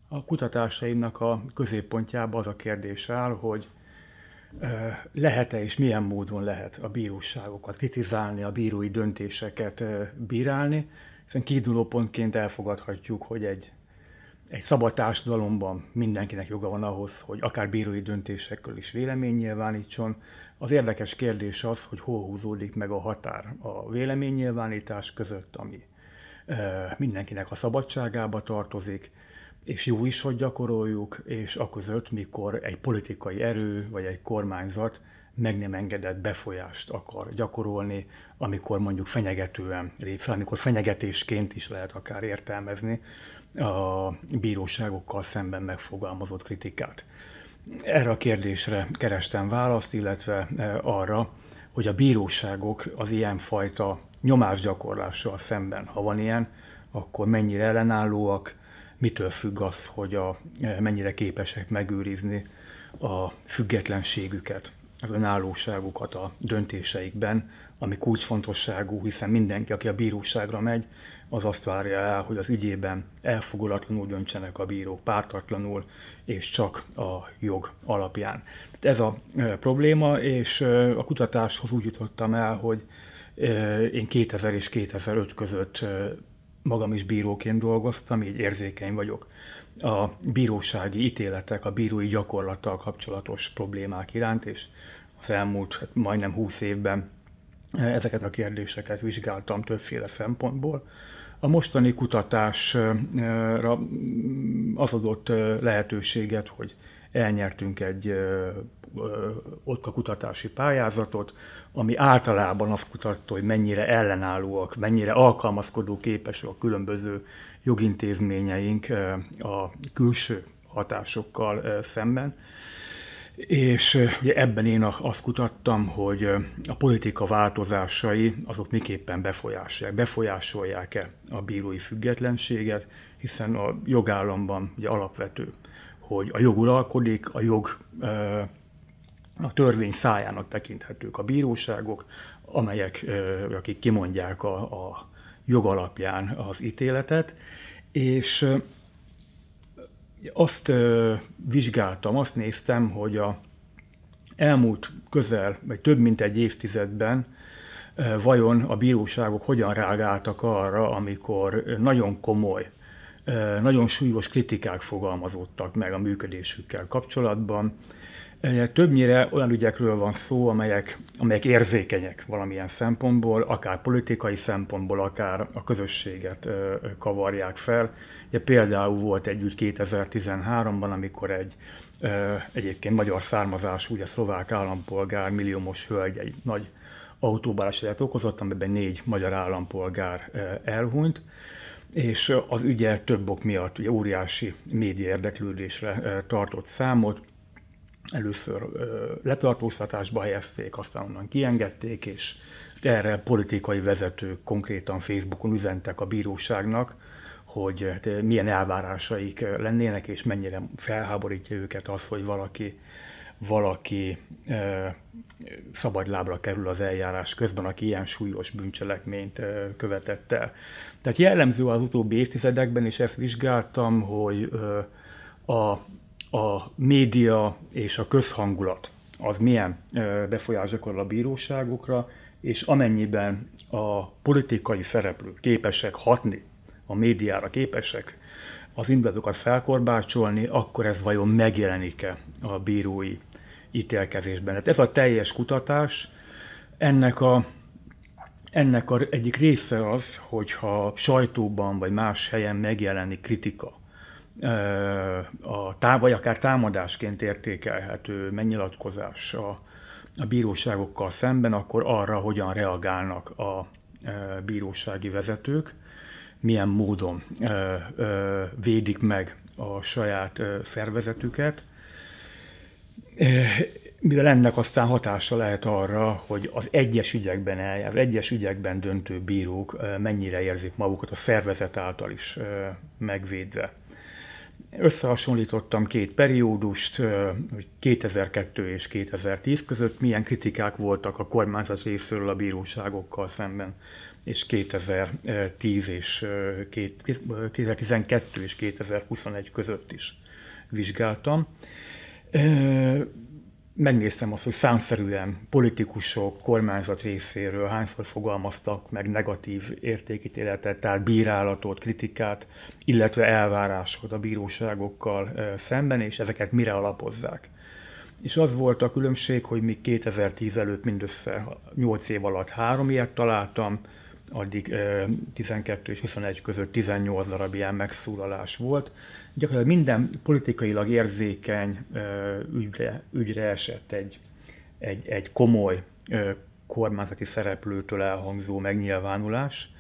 A kutatásaimnak a középpontjában az a kérdés áll, hogy lehet-e és milyen módon lehet a bíróságokat kritizálni, a bírói döntéseket bírálni, hiszen kiindulópontként elfogadhatjuk, hogy egy szabad társadalomban mindenkinek joga van ahhoz, hogy akár bírói döntésekről is véleménynyilvánítson. Az érdekes kérdés az, hogy hol húzódik meg a határ a véleménynyilvánítás között, ami mindenkinek a szabadságába tartozik, és jó is, hogy gyakoroljuk, és aközött, mikor egy politikai erő vagy egy kormányzat meg nem engedett befolyást akar gyakorolni, amikor mondjuk fenyegetően lép fel, amikor fenyegetésként is lehet akár értelmezni a bíróságokkal szemben megfogalmazott kritikát. Erre a kérdésre kerestem választ, illetve arra, hogy a bíróságok az ilyenfajta nyomásgyakorlással szemben, ha van ilyen, akkor mennyire ellenállóak, mitől függ az, hogy mennyire képesek megőrizni a függetlenségüket, az önállóságukat a döntéseikben, ami kulcsfontosságú, hiszen mindenki, aki a bíróságra megy, az azt várja el, hogy az ügyében elfogulatlanul döntsenek a bírók, pártatlanul, és csak a jog alapján. Ez a probléma, és a kutatáshoz úgy jutottam el, hogy én 2000 és 2005 között magam is bíróként dolgoztam, így érzékeny vagyok a bírósági ítéletek, a bírói gyakorlattal kapcsolatos problémák iránt, és az elmúlt majdnem 20 évben ezeket a kérdéseket vizsgáltam többféle szempontból. A mostani kutatásra az adott lehetőséget, hogy elnyertünk egy OTKA kutatási pályázatot, ami általában azt kutatta, hogy mennyire ellenállóak, mennyire alkalmazkodó képesek a különböző jogintézményeink a külső hatásokkal szemben. És ugye ebben én azt kutattam, hogy a politika változásai azok miképpen befolyásolják-e a bírói függetlenséget, hiszen a jogállamban ugye alapvető, hogy a jog uralkodik, a törvény szájának tekinthetők a bíróságok, akik kimondják a jog alapján az ítéletet, és azt vizsgáltam, azt néztem, hogy a elmúlt közel, vagy több mint egy évtizedben vajon a bíróságok hogyan reagáltak arra, amikor nagyon komoly, nagyon súlyos kritikák fogalmazódtak meg a működésükkel kapcsolatban. Többnyire olyan ügyekről van szó, amelyek érzékenyek valamilyen szempontból, akár politikai szempontból, akár a közösséget kavarják fel. Ugye például volt egy ügy 2013-ban, amikor egy egyébként magyar származású, ugye szlovák állampolgár, milliómos hölgy egy nagy autóbalesetet okozott, amiben 4 magyar állampolgár elhunyt, és az ügye több ok miatt ugye óriási média érdeklődésre tartott számot. Először letartóztatásba helyezték, aztán onnan kiengedték, és erre politikai vezetők konkrétan Facebookon üzentek a bíróságnak, hogy milyen elvárásaik lennének, és mennyire felháborítja őket az, hogy valaki szabadlábra kerül az eljárás közben, aki ilyen súlyos bűncselekményt követett el. Tehát jellemző az utóbbi évtizedekben, és ezt vizsgáltam, hogy a média és a közhangulat az milyen befolyás gyakorol a bíróságokra, és amennyiben a politikai szereplők képesek hatni a médiára, képesek az indulatokat felkorbácsolni, akkor ez vajon megjelenik-e a bírói ítélkezésben. Hát ez a teljes kutatás, ennek egyik része az, hogyha sajtóban vagy más helyen megjelenik kritika, vagy akár támadásként értékelhető megnyilatkozás a bíróságokkal szemben, akkor arra hogyan reagálnak a bírósági vezetők, milyen módon védik meg a saját szervezetüket, mivel ennek aztán hatása lehet arra, hogy az egyes ügyekben döntő bírók mennyire érzik magukat a szervezet által is megvédve. Összehasonlítottam 2 periódust, 2002 és 2010 között milyen kritikák voltak a kormányzat részéről a bíróságokkal szemben, és 2010 és 2012 és 2021 között is vizsgáltam. Megnéztem azt, hogy számszerűen politikusok, kormányzat részéről hányszor fogalmaztak meg negatív értékítéletet, tehát bírálatot, kritikát, illetve elvárásokat a bíróságokkal szemben, és ezeket mire alapozzák. És az volt a különbség, hogy még 2010 előtt mindössze 8 év alatt 3 ilyet találtam, addig 12 és 21 között 18 darab ilyen megszólalás volt. Gyakorlatilag minden politikailag érzékeny ügyre esett egy komoly kormányzati szereplőtől elhangzó megnyilvánulás.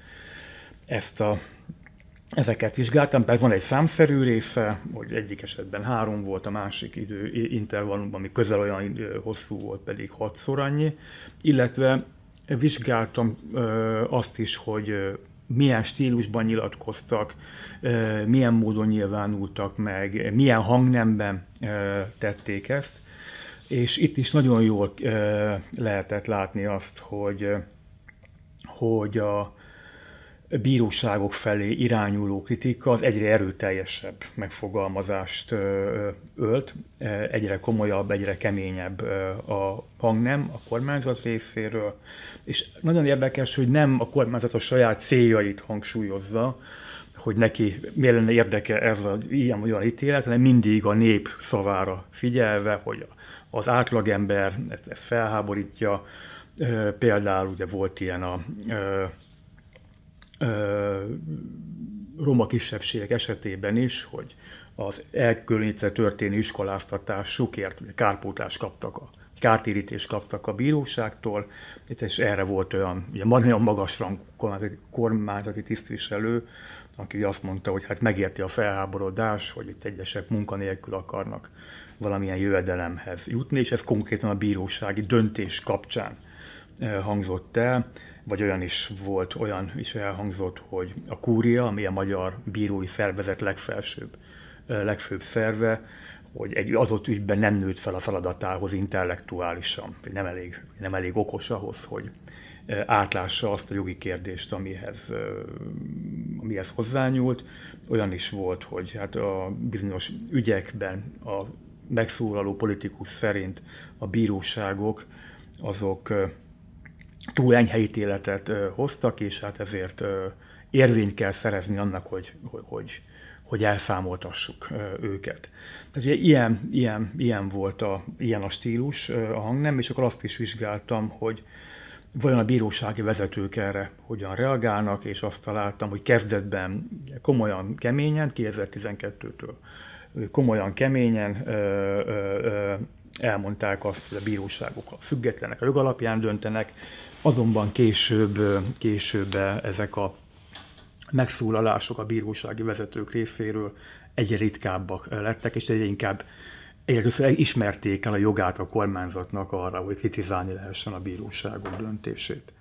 Ezeket vizsgáltam, pedig van egy számszerű része, hogy egyik esetben 3 volt, a másik időintervallumban, ami közel olyan hosszú volt, pedig 6-szor annyi, illetve vizsgáltam azt is, hogy milyen stílusban nyilatkoztak, milyen módon nyilvánultak meg, milyen hangnemben tették ezt, és itt is nagyon jól lehetett látni azt, hogy a bíróságok felé irányuló kritika az egyre erőteljesebb megfogalmazást ölt, egyre komolyabb, egyre keményebb a hangnem a kormányzat részéről, és nagyon érdekes, hogy nem a kormányzat a saját céljait hangsúlyozza, hogy neki miért lenne érdeke ez az ilyen vagy olyan ítélet, hanem mindig a nép szavára figyelve, hogy az átlagember ezt felháborítja. Például ugye volt ilyen a roma kisebbségek esetében is, hogy az elkülönítve történő iskoláztatásukért kárpótlást kaptak, kártérítést kaptak a bíróságtól, és erre volt olyan magas rangú kormányzati tisztviselő, aki azt mondta, hogy hát megérti a felháborodás, hogy itt egyesek munkanélkül akarnak valamilyen jövedelemhez jutni, és ez konkrétan a bírósági döntés kapcsán hangzott el, vagy olyan is elhangzott, hogy a kúria, ami a magyar bírói szervezet legfőbb szerve, hogy egy adott ügyben nem nőtt fel a feladatához intellektuálisan, vagy nem elég okos ahhoz, hogy átlássa azt a jogi kérdést, amihez hozzányúlt. Olyan is volt, hogy hát a bizonyos ügyekben a megszólaló politikus szerint a bíróságok azok túl enyhe ítéletet hoztak, és hát ezért érvényt kell szerezni annak, hogy elszámoltassuk őket. Tehát ugye ilyen volt ilyen a stílus, a hangnem, és akkor azt is vizsgáltam, hogy vajon a bírósági vezetők erre hogyan reagálnak, és azt találtam, hogy kezdetben komolyan, keményen, 2012-től komolyan, keményen elmondták azt, hogy a bíróságok függetlenek, a jog alapján döntenek, azonban később ezek a megszólalások a bírósági vezetők részéről egyre ritkábbak lettek, és egyre inkább ismerték el a jogát a kormányzatnak arra, hogy kritizálni lehessen a bíróságok döntését.